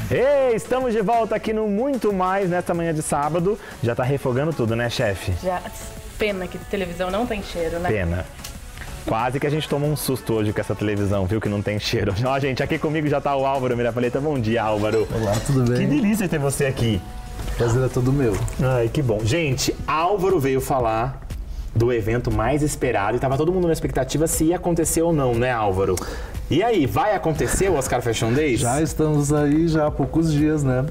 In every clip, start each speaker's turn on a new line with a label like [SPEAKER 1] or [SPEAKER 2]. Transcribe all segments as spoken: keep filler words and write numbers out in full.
[SPEAKER 1] Ei, estamos de volta aqui no Muito Mais nesta manhã de sábado. Já tá refogando tudo, né, chefe?
[SPEAKER 2] Já. Pena que televisão não tem cheiro, né?
[SPEAKER 1] Pena. Quase que a gente tomou um susto hoje com essa televisão, viu, que não tem cheiro. Ó, gente, aqui comigo já tá o Álvaro Mirapaleta. Bom dia, Álvaro.
[SPEAKER 3] Olá, tudo bem?
[SPEAKER 1] Que delícia ter você aqui.
[SPEAKER 3] Prazer é todo meu.
[SPEAKER 1] Ai, que bom. Gente, Álvaro veio falar do evento mais esperado e tava todo mundo na expectativa se ia acontecer ou não, né, Álvaro? E aí, vai acontecer o Oscar Fashion Days?
[SPEAKER 3] Já estamos aí já há poucos dias, né?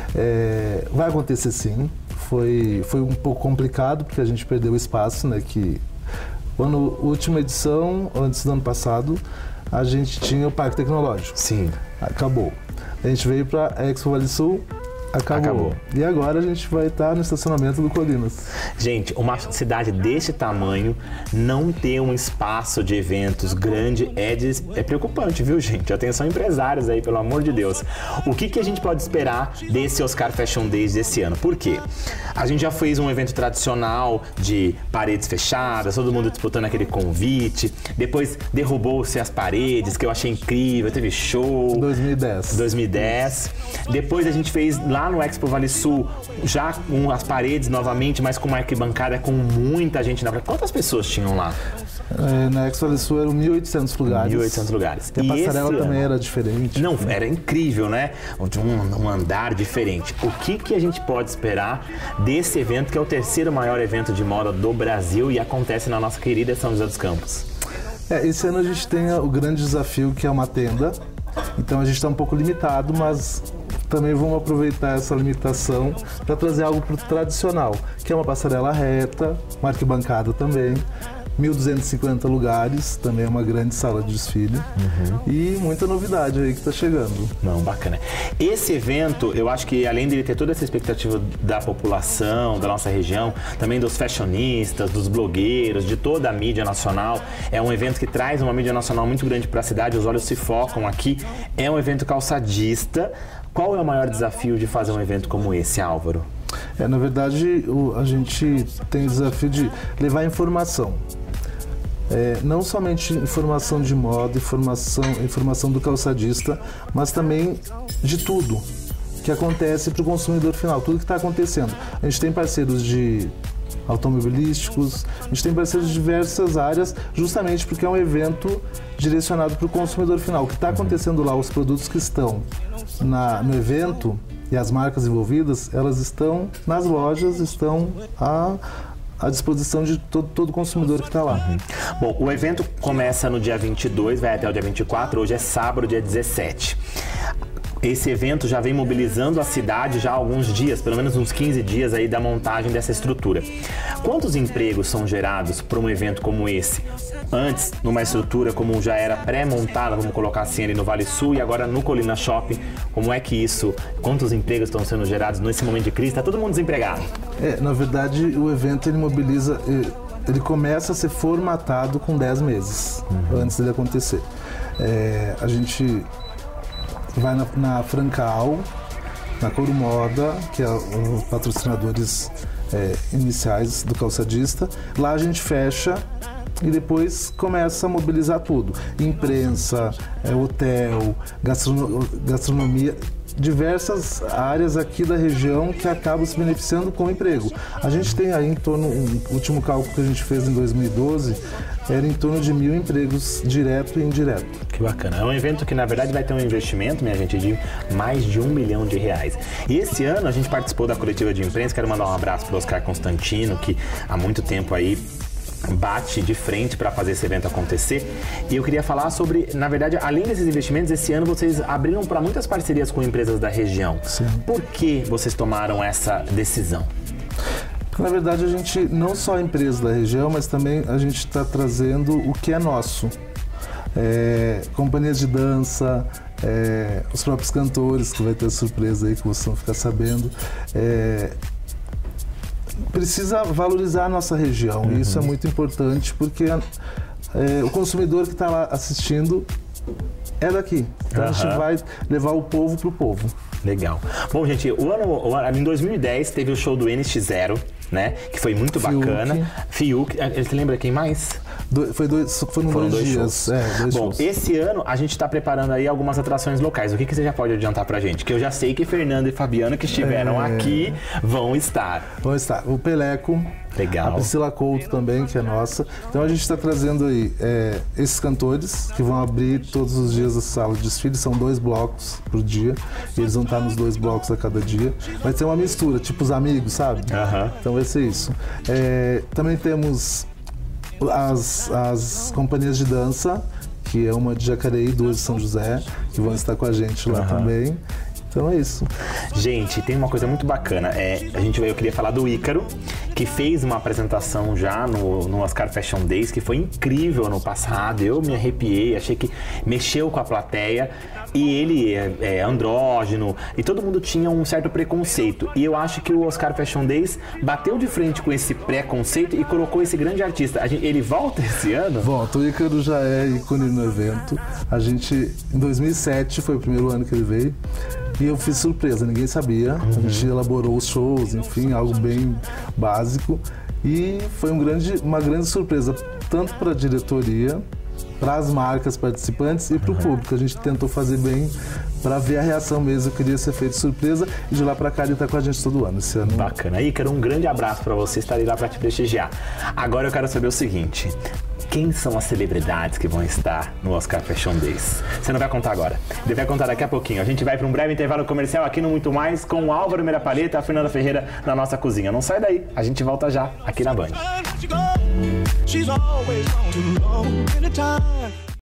[SPEAKER 3] É, vai acontecer sim. Foi, foi um pouco complicado porque a gente perdeu o espaço, né? Que quando a última edição, antes do ano passado, a gente tinha o Parque Tecnológico.
[SPEAKER 1] Sim.
[SPEAKER 3] Acabou. A gente veio para a Expo Vale Sul. Acabou. Acabou. E agora a gente vai estar no estacionamento do Colinas.
[SPEAKER 1] Gente, uma cidade desse tamanho não ter um espaço de eventos grande é, de, é preocupante, viu, gente? Atenção, empresários aí, pelo amor de Deus. O que, que a gente pode esperar desse Oscar Fashion Days desse ano? Por quê? A gente já fez um evento tradicional de paredes fechadas, todo mundo disputando aquele convite. Depois derrubou-se as paredes, que eu achei incrível, teve show.
[SPEAKER 3] dois mil e dez.
[SPEAKER 1] dois mil e dez. Depois a gente fez lá Lá no Expo Vale Sul, já com as paredes novamente, mas com uma arquibancada com muita gente na frente. Quantas pessoas tinham lá?
[SPEAKER 3] É, na Expo Vale Sul eram mil e oitocentos lugares.
[SPEAKER 1] mil e oitocentos lugares.
[SPEAKER 3] E a
[SPEAKER 1] e
[SPEAKER 3] passarela
[SPEAKER 1] esse...
[SPEAKER 3] também era diferente.
[SPEAKER 1] Não, era incrível, né? Um, um andar diferente. O que, que a gente pode esperar desse evento, que é o terceiro maior evento de moda do Brasil e acontece na nossa querida São José dos Campos?
[SPEAKER 3] É, esse ano a gente tem o grande desafio, que é uma tenda. Então a gente está um pouco limitado, mas também vamos aproveitar essa limitação para trazer algo pro tradicional, que é uma passarela reta, uma arquibancada também, mil duzentos e cinquenta lugares, também é uma grande sala de desfile, uhum. E muita novidade aí que está chegando.
[SPEAKER 1] Não, bacana. Esse evento, eu acho que além dele ter toda essa expectativa da população, da nossa região, também dos fashionistas, dos blogueiros, de toda a mídia nacional, é um evento que traz uma mídia nacional muito grande para a cidade, os olhos se focam aqui, é um evento calçadista. Qual é o maior desafio de fazer um evento como esse, Álvaro?
[SPEAKER 3] É, na verdade, o, a gente tem o desafio de levar informação. É, não somente informação de moda, informação, informação do calçadista, mas também de tudo que acontece para o consumidor final, tudo que está acontecendo. A gente tem parceiros de automobilísticos, a gente tem parceiros de diversas áreas, justamente porque é um evento direcionado para o consumidor final. O que está acontecendo lá, os produtos que estão na, no evento e as marcas envolvidas, elas estão nas lojas, estão a à disposição de todo, todo consumidor que está lá.
[SPEAKER 1] Uhum. Bom, o evento começa no dia vinte e dois, vai até o dia vinte e quatro, hoje é sábado, dia dezessete. Esse evento já vem mobilizando a cidade já há alguns dias, pelo menos uns quinze dias aí da montagem dessa estrutura. Quantos empregos são gerados para um evento como esse? Antes, numa estrutura como já era pré-montada, vamos colocar assim, ali no Vale Sul, e agora no Colina Shopping, como é que isso, quantos empregos estão sendo gerados nesse momento de crise? Está todo mundo desempregado.
[SPEAKER 3] É, na verdade, o evento ele mobiliza, ele começa a ser formatado com dez meses, uhum. Antes dele acontecer. É, a gente vai na, na Francal, na Coro Moda, que é os patrocinadores é, iniciais do calçadista. Lá a gente fecha e depois começa a mobilizar tudo. Imprensa, é, hotel, gastrono, gastronomia, diversas áreas aqui da região que acabam se beneficiando com o emprego. A gente tem aí em torno, o último cálculo que a gente fez em dois mil e doze, era em torno de mil empregos direto e indireto.
[SPEAKER 1] Que bacana. É um evento que, na verdade, vai ter um investimento, minha gente, de mais de um milhão de reais. E esse ano a gente participou da coletiva de imprensa. Quero mandar um abraço para o Oscar Constantino, que há muito tempo aí bate de frente para fazer esse evento acontecer. E eu queria falar sobre, na verdade, além desses investimentos, esse ano vocês abriram para muitas parcerias com empresas da região.
[SPEAKER 3] Sim.
[SPEAKER 1] Por que vocês tomaram essa decisão?
[SPEAKER 3] Na verdade, a gente, não só a empresa da região, mas também a gente está trazendo o que é nosso. É, companhias de dança, é, os próprios cantores, que vai ter surpresa aí que vocês vão ficar sabendo. É, precisa valorizar a nossa região, uhum. E isso é muito importante porque é, o consumidor que está lá assistindo é daqui. Então uhum. A gente vai levar o povo para o povo.
[SPEAKER 1] Legal. Bom, gente, o ano, o ano, em dois mil e dez teve o show do N X Zero, né? Que foi muito
[SPEAKER 3] Fiuk.
[SPEAKER 1] bacana. Fiuk. Você lembra quem mais?
[SPEAKER 3] Do, foi dois, foram, foram dois, dois dias. É, dois
[SPEAKER 1] Bom,
[SPEAKER 3] shows.
[SPEAKER 1] Esse ano a gente está preparando aí algumas atrações locais. O que, que você já pode adiantar pra gente? Que eu já sei que Fernando e Fabiano, que estiveram é... aqui, vão estar.
[SPEAKER 3] Vão estar. O Peleco.
[SPEAKER 1] Legal.
[SPEAKER 3] A Priscila Couto também, que é nossa. Então a gente está trazendo aí é, esses cantores que vão abrir todos os dias a sala de desfile. São dois blocos por dia. E eles vão estar nos dois blocos a cada dia. Vai ter uma mistura, tipo os amigos, sabe?
[SPEAKER 1] Uhum.
[SPEAKER 3] Então vai ser isso. É, também temos as, as companhias de dança, que é uma de Jacareí e duas de São José, que vão estar com a gente lá uhum. também. Então é isso.
[SPEAKER 1] Gente, tem uma coisa muito bacana. É, a gente, eu queria falar do Ícaro, que fez uma apresentação já no, no Oscar Fashion Days, que foi incrível no passado. Eu me arrepiei, achei que mexeu com a plateia. E ele é, é andrógeno, e todo mundo tinha um certo preconceito. E eu acho que o Oscar Fashion Days bateu de frente com esse preconceito e colocou esse grande artista. A gente, ele volta esse ano?
[SPEAKER 3] Volta, o Ícaro já é ícone no evento. A gente, em dois mil e sete, foi o primeiro ano que ele veio. E eu fiz surpresa, ninguém sabia. Uhum. A gente elaborou os shows, enfim, algo bem básico. E foi um grande, uma grande surpresa, tanto para a diretoria, para as marcas participantes e para o uhum. público. A gente tentou fazer bem para ver a reação mesmo. Eu queria ser feito surpresa e de lá para cá ele está com a gente todo ano. Esse ano.
[SPEAKER 1] Bacana. Ícaro, um grande abraço para você, estarei lá para te prestigiar. Agora eu quero saber o seguinte: quem são as celebridades que vão estar no Oscar Fashion Days? Você não vai contar agora. Ele vai contar daqui a pouquinho. A gente vai para um breve intervalo comercial aqui no Muito Mais com o Álvaro Meira Palheta e a Fernanda Ferreira na nossa cozinha. Não sai daí, a gente volta já aqui na Band. She's always gone too long in the time.